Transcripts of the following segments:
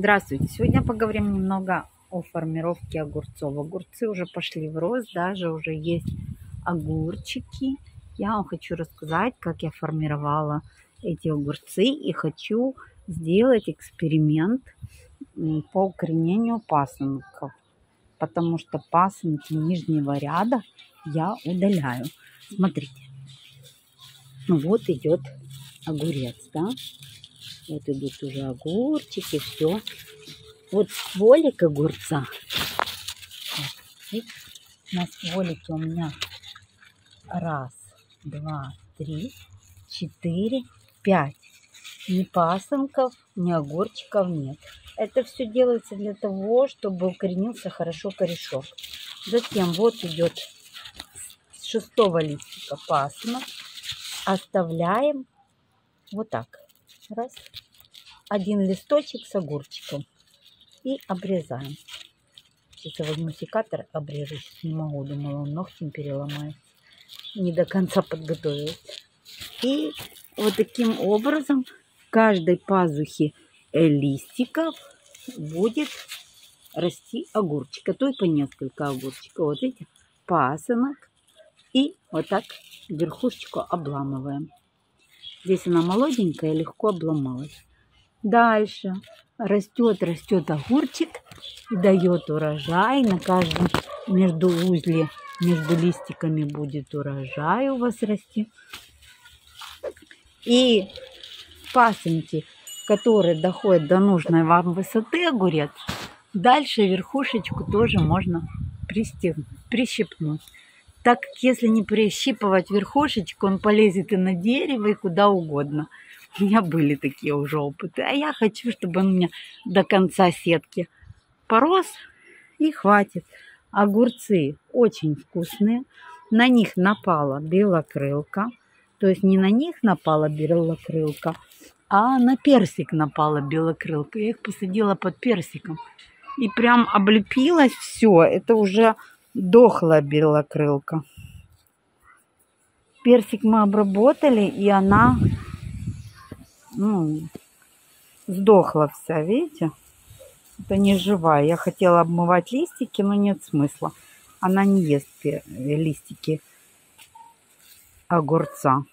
Здравствуйте! Сегодня поговорим немного о формировке огурцов. Огурцы уже пошли в рост, даже уже есть огурчики. Я вам хочу рассказать, как я формировала эти огурцы, и хочу сделать эксперимент по укоренению пасынков, потому что пасынки нижнего ряда я удаляю. Смотрите, вот идет огурец, да? Вот идут уже огурчики, все. Вот стволик огурца. Вот, на стволике у меня 1, 2, 3, 4, 5. Ни пасынков, ни огурчиков нет. Это все делается для того, чтобы укоренился хорошо корешок. Затем вот идет с 6-го листика пасынок. Оставляем вот так. Раз. 1 листочек с огурчиком. И обрезаем. Сейчас я возьму секатор, обрежу. Сейчас не могу, думала, он ногтем переломает. Не до конца подготовилась. И вот таким образом в каждой пазухе листиков будет расти огурчик. А то и по несколько огурчиков. Вот видите, пасынок. И вот так верхушечку обламываем. Здесь она молоденькая, легко обломалась. Дальше растет огурчик и дает урожай. На каждом междуузле, между листиками будет урожай у вас расти. И пасынки, которые доходят до нужной вам высоты огурец, дальше верхушечку тоже можно прищипнуть. Так как если не прищипывать верхушечку, он полезет и на дерево, и куда угодно. У меня были такие уже опыты. А я хочу, чтобы он у меня до конца сетки порос, и хватит. Огурцы очень вкусные. На них напала белокрылка. То есть не на них напала белокрылка, а на персик напала белокрылка. Я их посадила под персиком. И прям облепилось все. Это уже дохлая белокрылка. Персик мы обработали, и она... сдохла вся, видите? Это не живая. Я хотела обмывать листики, но нет смысла. Она не ест листики огурца.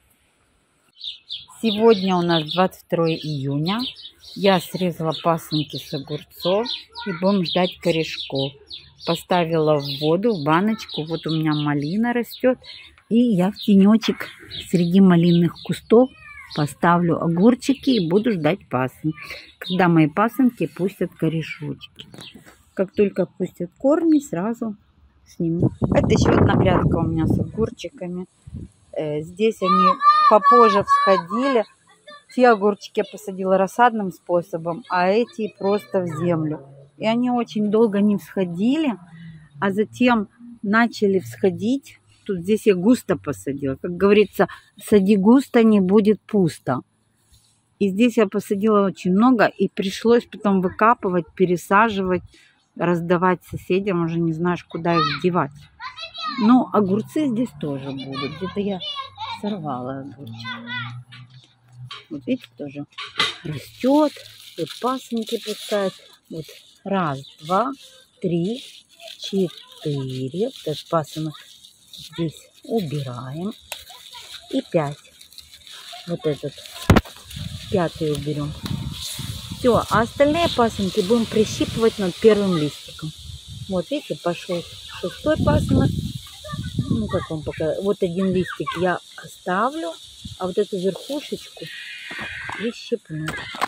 Сегодня у нас 22 июня. Я срезала пасынки с огурцов и будем ждать корешков. Поставила в воду, в баночку. Вот у меня малина растет. И я в тенечек среди малинных кустов поставлю огурчики и буду ждать пасынки. Когда мои пасынки пустят корешочки. Как только пустят корни, сразу сниму. Это еще одна грядка у меня с огурчиками. Здесь они попозже всходили. Те огурчики я посадила рассадным способом, а эти просто в землю. И они очень долго не всходили, а затем начали всходить. Тут здесь я густо посадила. Как говорится, сади густо, не будет пусто. И здесь я посадила очень много, и пришлось потом выкапывать, пересаживать, раздавать соседям. Уже не знаешь, куда их девать. Но огурцы здесь тоже будут. Где-то я сорвала огурчик. Вот видите, тоже растет. Вот пасынки пускают. Вот 1, 2, 3, 4. Вот пасынок здесь убираем. И 5. Вот этот 5-й уберем. Все, а остальные пасынки будем прищипывать над первым листиком. Вот видите, пошел 6-й пасынок. Ну, как вам показать. Вот 1 листик я оставлю, а вот эту верхушечку прищипну.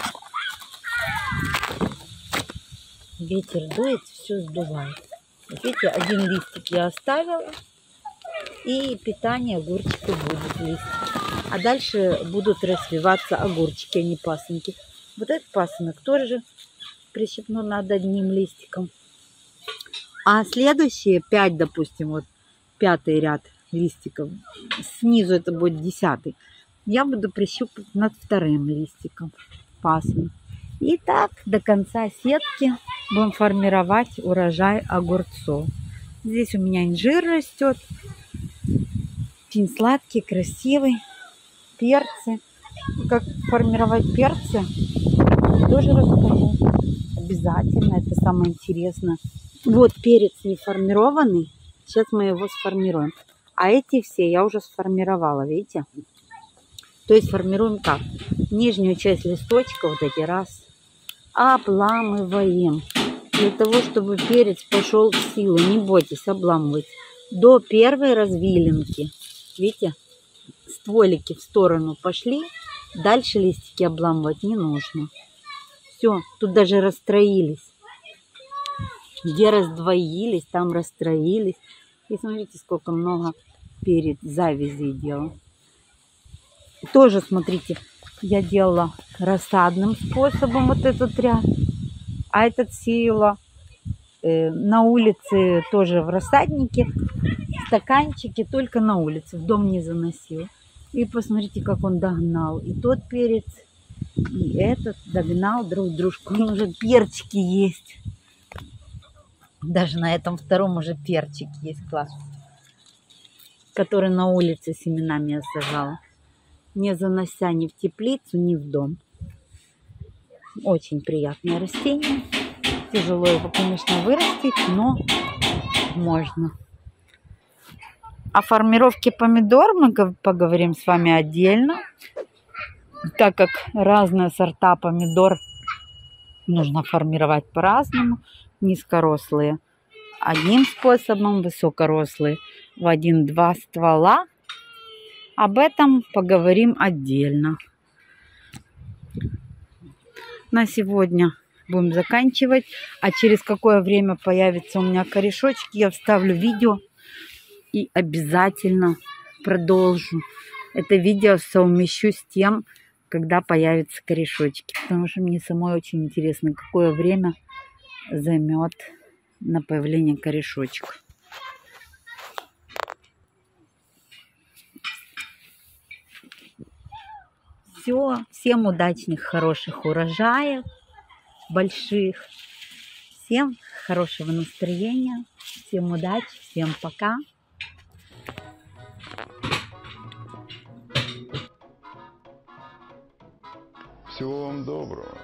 Ветер дует, все сдувает. Вот видите, 1 листик я оставила. И питание огурчику будет листик. А дальше будут развиваться огурчики, а не пасынки. Вот этот пасынок тоже прищипну над 1 листиком. А следующие 5, допустим, вот 5-й ряд листиков, снизу это будет 10-й, я буду прищипывать над 2-м листиком пасынок. И так до конца сетки будем формировать урожай огурцов. Здесь у меня инжир растет. Очень сладкий, красивый. Перцы. Как формировать перцы, тоже расскажу. самое интересное. Вот перец не формированный. Сейчас мы его сформируем. А эти все я уже сформировала, видите? То есть формируем как? Нижнюю часть листочка, вот эти раз, обламываем. Для того, чтобы перец пошел в силу. Не бойтесь обламывать. До первой развилинки. Видите? Стволики в сторону пошли. Дальше листики обламывать не нужно. Все, тут даже расстроились. Где раздвоились, там расстроились. И смотрите, сколько много перец завязей делал. Тоже, смотрите, я делала рассадным способом вот этот ряд. А этот сеяла на улице тоже в рассаднике. Стаканчики только на улице, в дом не заносила. И посмотрите, как он догнал. И тот перец, и этот догнал друг дружку. Он уже перчики есть. Даже на этом втором уже перчик есть, класс. Который на улице семенами я сажала. Не занося ни в теплицу, ни в дом. Очень приятное растение. Тяжело его, конечно, вырастить, но можно. О формировке помидор мы поговорим с вами отдельно. Так как разные сорта помидор нужно формировать по-разному. Низкорослые одним способом, высокорослые в 1-2 ствола. Об этом поговорим отдельно. На сегодня будем заканчивать. А через какое время появится у меня корешочки, я вставлю видео и обязательно продолжу. Это видео совмещу с тем, когда появятся корешочки. Потому что мне самой очень интересно, какое время займет на появление корешочков. Все, всем удачных, хороших урожаев, больших. Всем хорошего настроения, всем удачи, всем пока. Всего вам доброго.